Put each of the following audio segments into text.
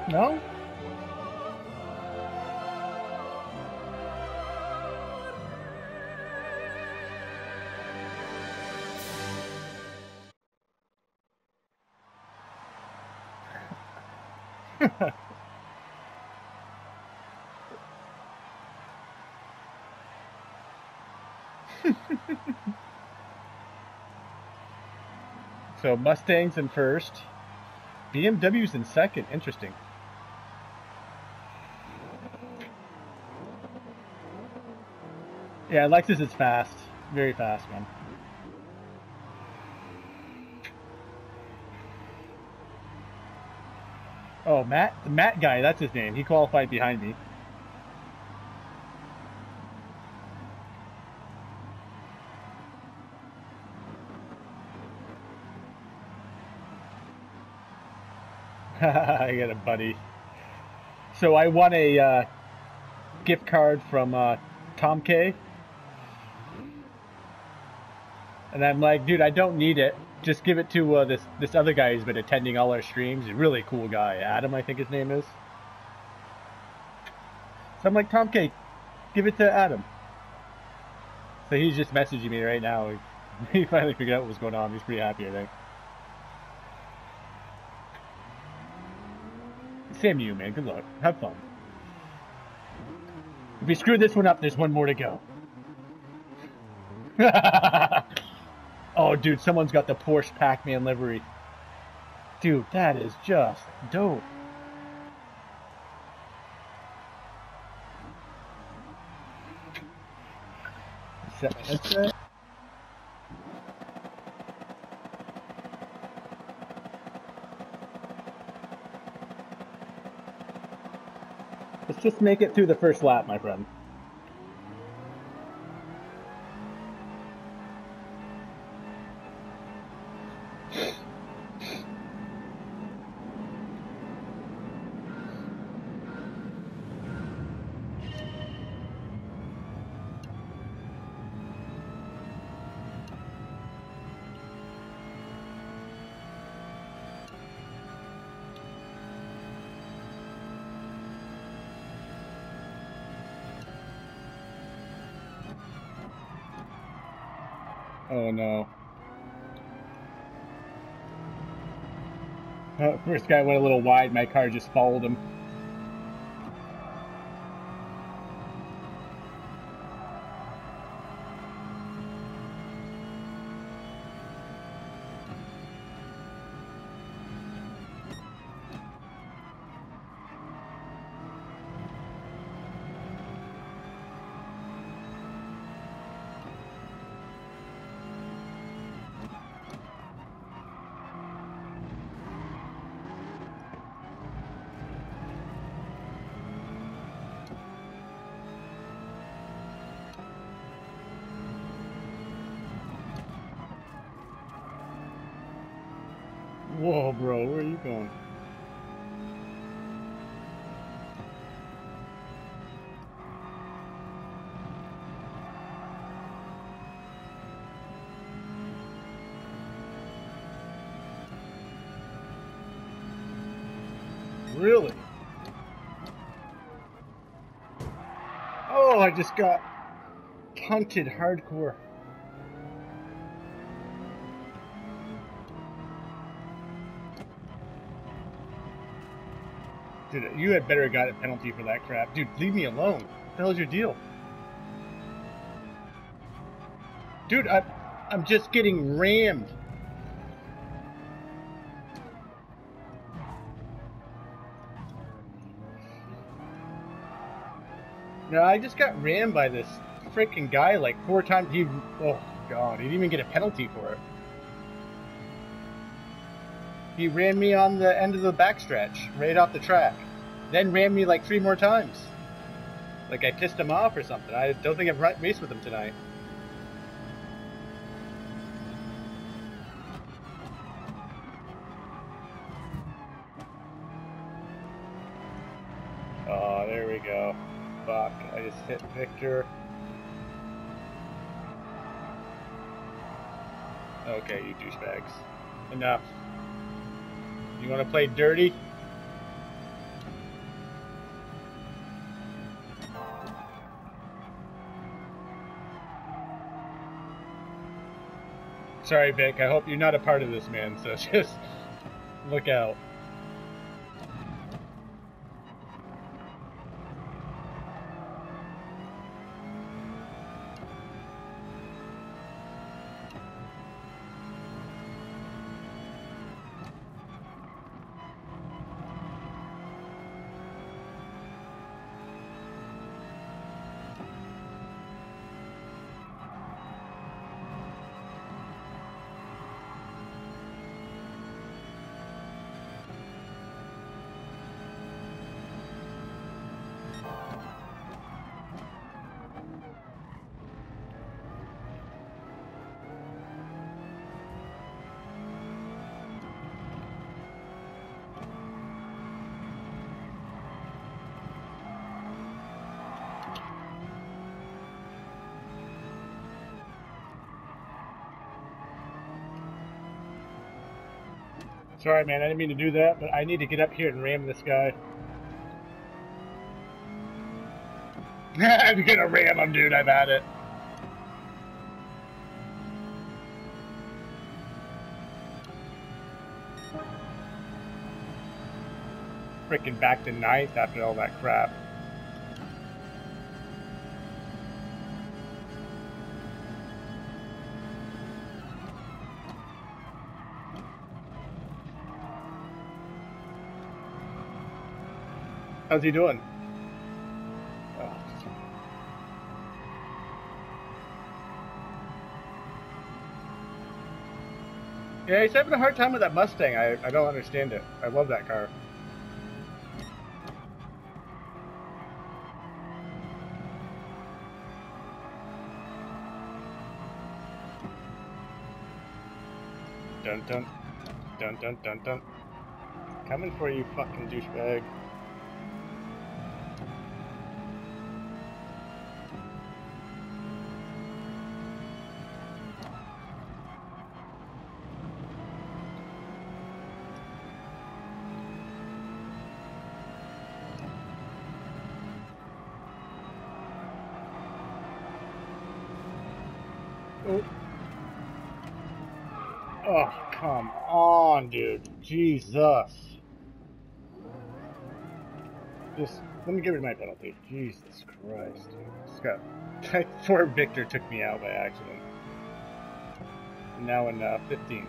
No? So Mustangs in first. BMW's in second. Interesting. Yeah, Lexus is fast. Very fast, man. Oh, Matt, the Matt guy, that's his name. He qualified behind me. I got a buddy. So I won a gift card from Tom K. And I'm like, dude, I don't need it. Just give it to this other guy who's been attending all our streams. He's a really cool guy. Adam, I think his name is. So I'm like, Tom K, give it to Adam. So he's just messaging me right now. He finally figured out what was going on. He's pretty happy, I think. Same to you, man. Good luck. Have fun. If we screw this one up, there's one more to go. Oh, dude, someone's got the Porsche Pac-Man livery. Dude, that is just dope. Set my headset. Let's just make it through the first lap, my friend. Oh no. First guy went a little wide, my car just followed him. Whoa, bro, where are you going? Really? Oh, I just got punted hardcore. Dude, you had better got a penalty for that crap. Dude, leave me alone. What the hell's your deal? Dude, I'm just getting rammed. No, I just got rammed by this freaking guy like 4 times. Oh god, he didn't even get a penalty for it. He ran me on the end of the backstretch, right off the track. Then ran me like 3 more times. Like I pissed him off or something. I don't think I've raced with him tonight. Oh, there we go. Fuck, I just hit Victor. Okay, you douchebags. Enough. You want to play dirty? Sorry, Vic. I hope you're not a part of this, man. So just look out. Sorry, man, I didn't mean to do that, but I need to get up here and ram this guy. I'm gonna ram him, dude, I've had it. Freaking back to 9th after all that crap. How's he doing? Oh. Yeah, he's having a hard time with that Mustang. I don't understand it. I love that car. Dun dun. Dun dun dun dun. Coming for you, fucking douchebag. Oh. Oh, come on, dude. Jesus. Just, let me get rid of my penalty. Jesus Christ, dude. Just got... Poor Victor took me out by accident. Now in 15th.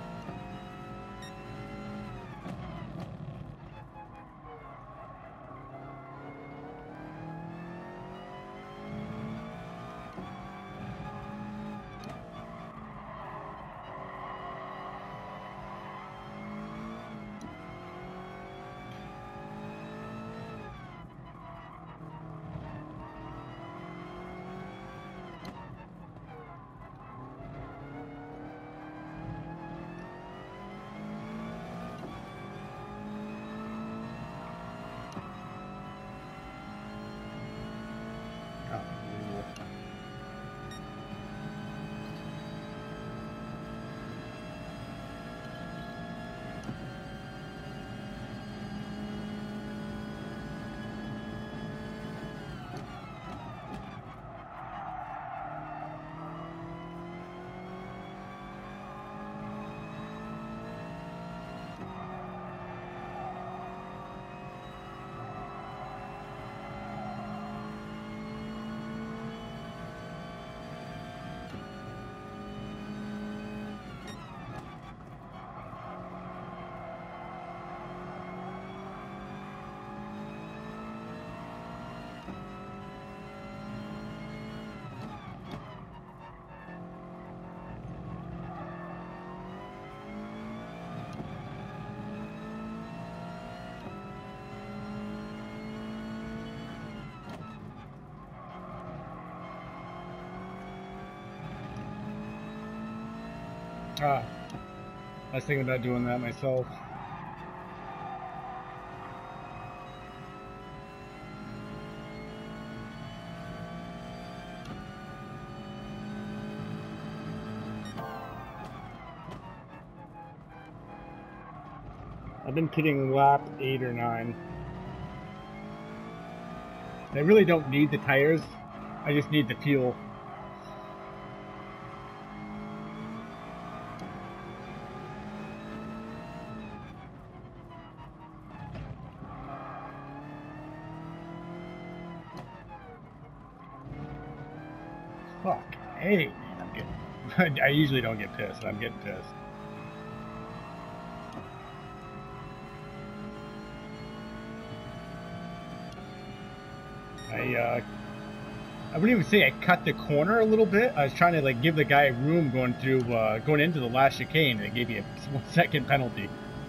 Ah, I was thinking about doing that myself. I've been hitting lap 8 or 9. I really don't need the tires. I just need the fuel. Fuck. Hey, man, I'm getting... I usually don't get pissed, but I'm getting pissed. I wouldn't even say I cut the corner a little bit. I was trying to like give the guy room going through, going into the last chicane, and it gave me a 1-second penalty.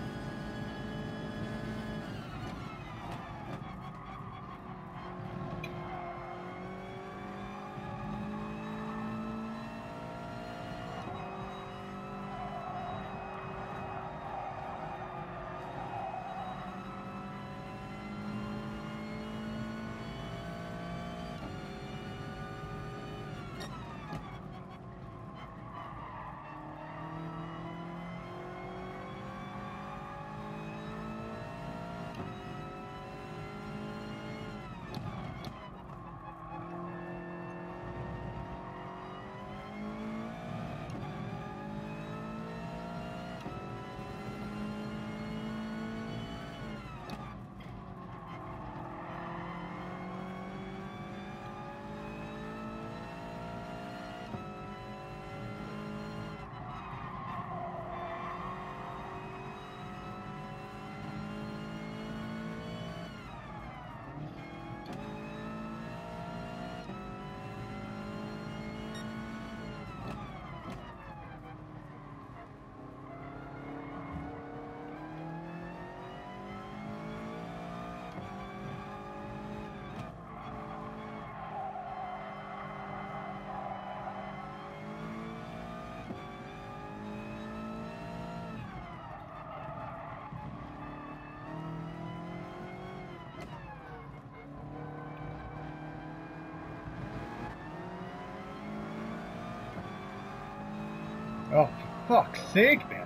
Oh, for fuck's sake, man.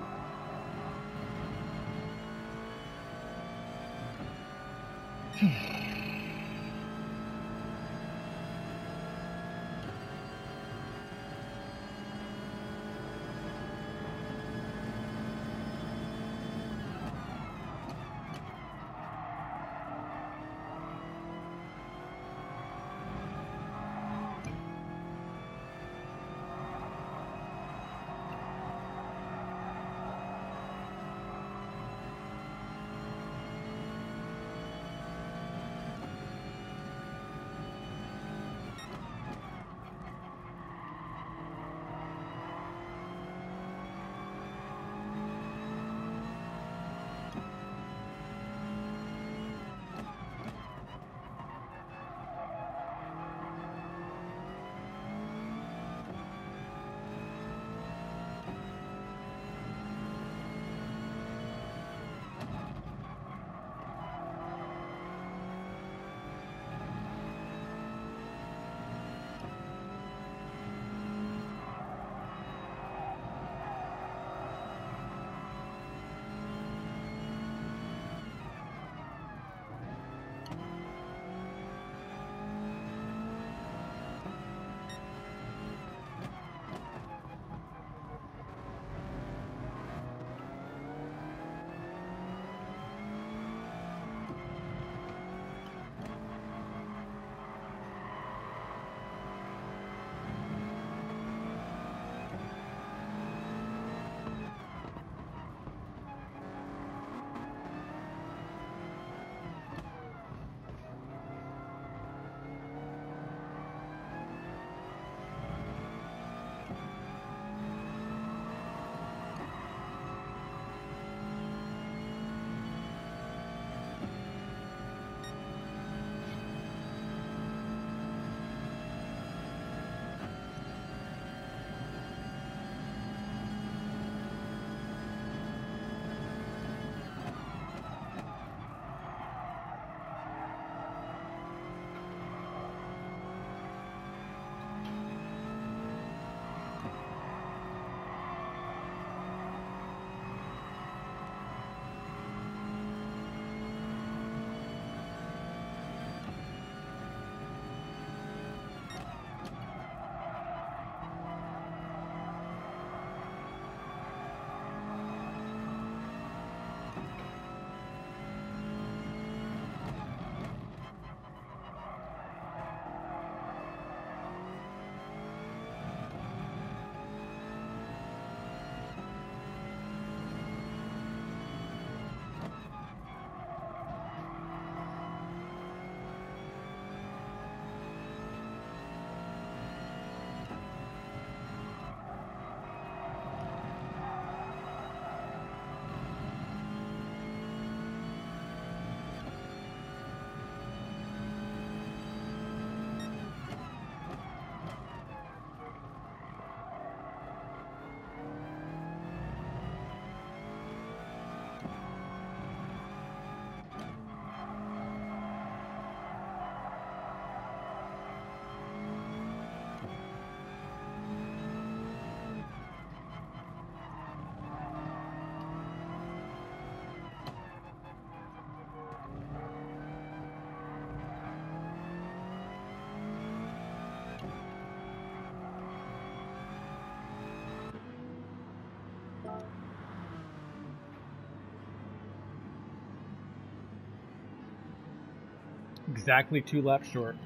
Exactly 2 laps short.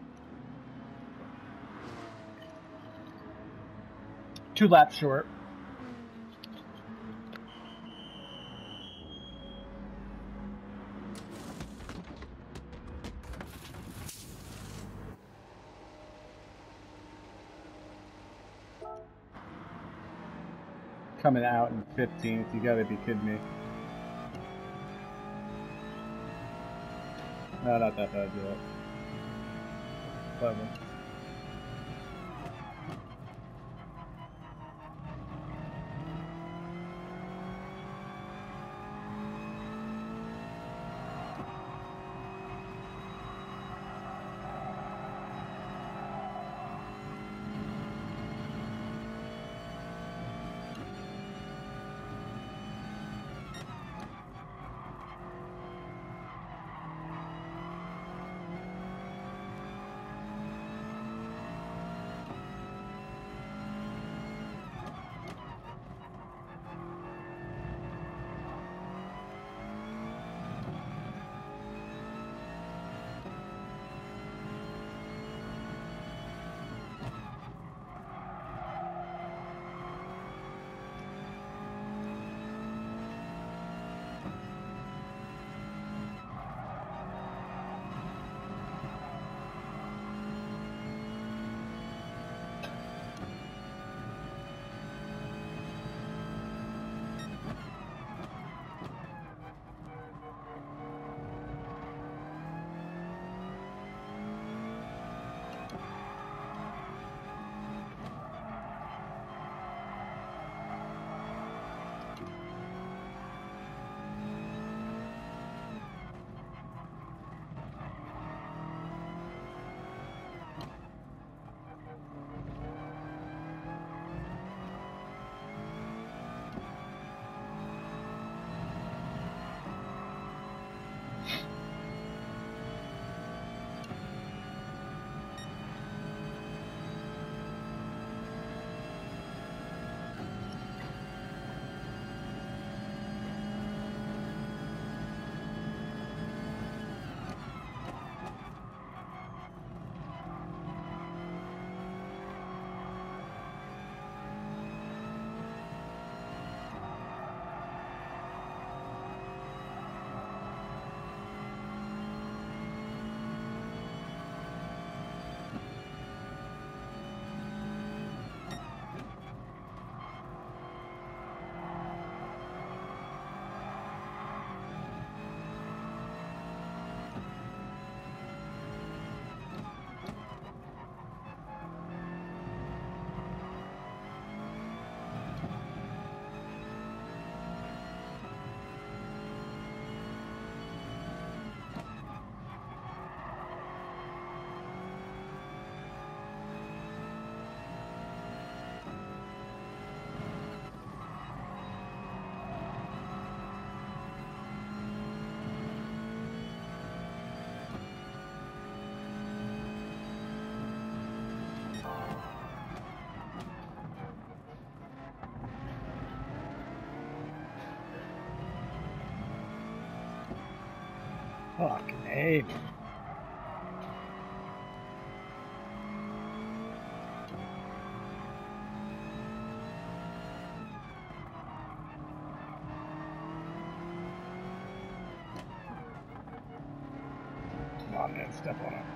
2 laps short. Coming out in 15th, you gotta be kidding me. No, not that bad yet. Clever. Fucking A. Come on, man, step on it.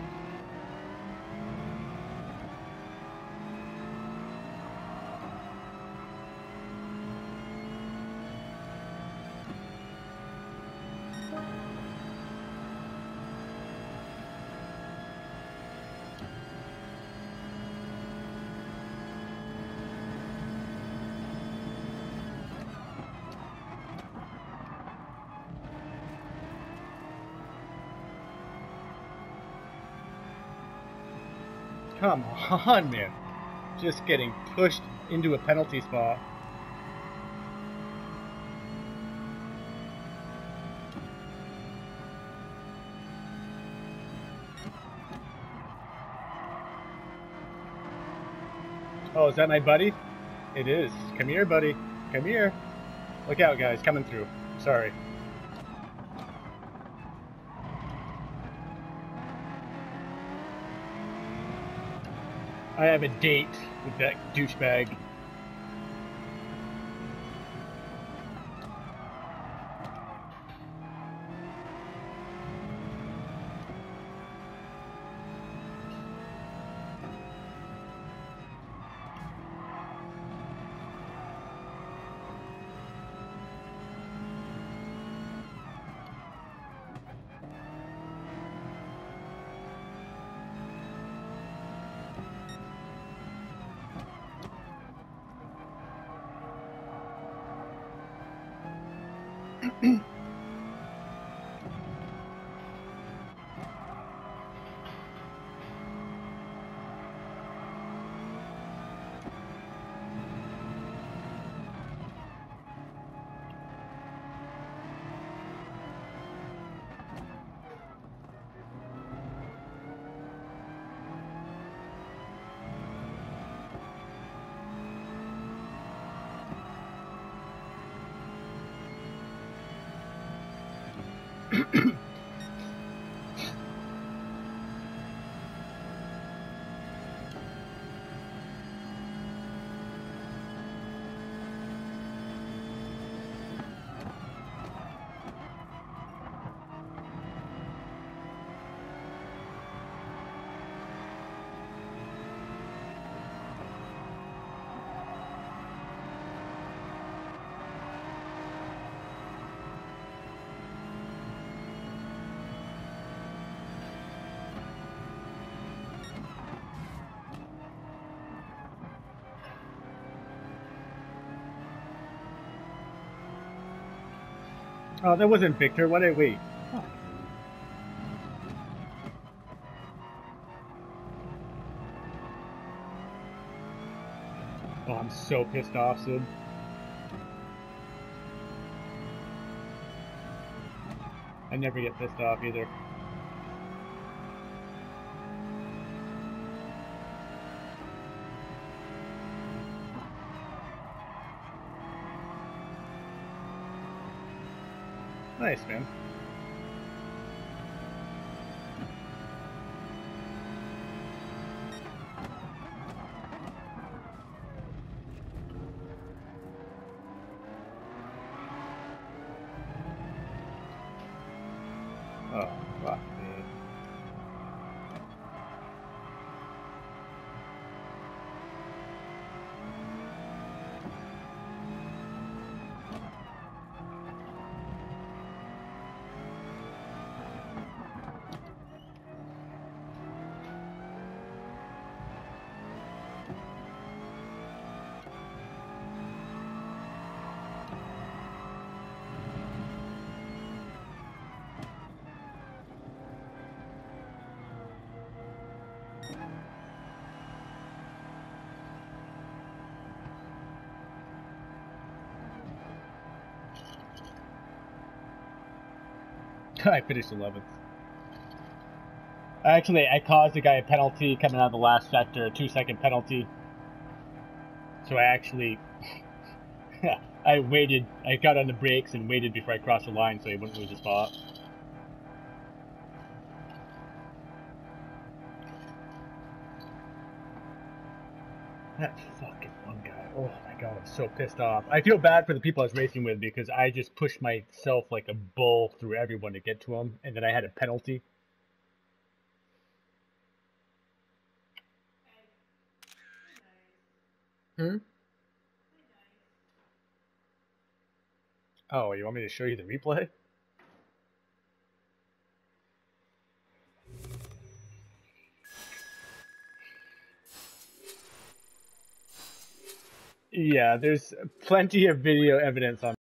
Come on, man. Just getting pushed into a penalty spot. Oh, is that my buddy? It is. Come here, buddy. Come here. Look out, guys. Coming through. Sorry. I have a date with that douchebag. Oh, that wasn't Victor. Why did I wait? Fuck. Oh, I'm so pissed off, Sid. I never get pissed off either. Nice, man. Oh, fuck, man. I finished 11th. Actually, I caused the guy a penalty coming out of the last sector, a 2-second penalty. So I actually, I waited, I got on the brakes and waited before I crossed the line so he wouldn't lose his spot. That fucking one guy. Oh my god, I'm so pissed off. I feel bad for the people I was racing with because I just pushed myself like a bull through everyone to get to him, and then I had a penalty. Hmm? Oh, you want me to show you the replay? Yeah, there's plenty of video evidence on